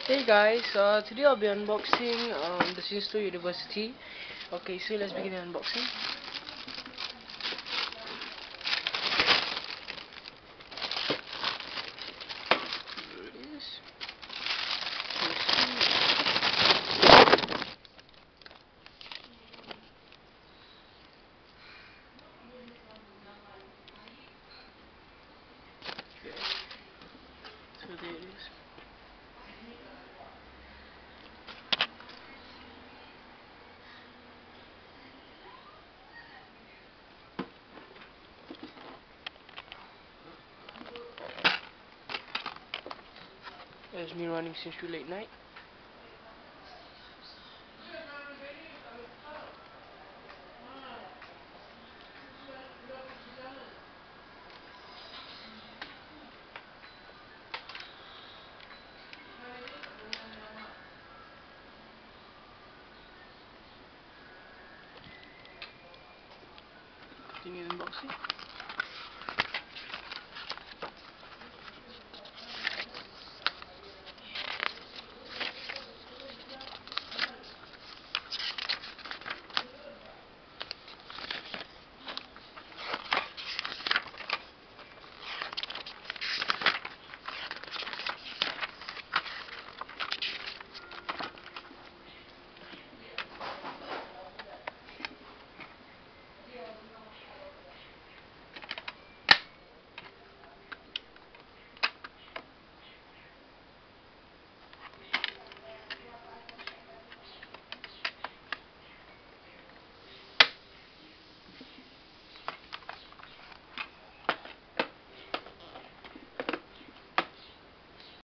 Hey guys, today I'll be unboxing the Sinsto University. Okay, so let's begin the unboxing. Here it is. Okay, so there it is. There's me running since too late night. Continue unboxing.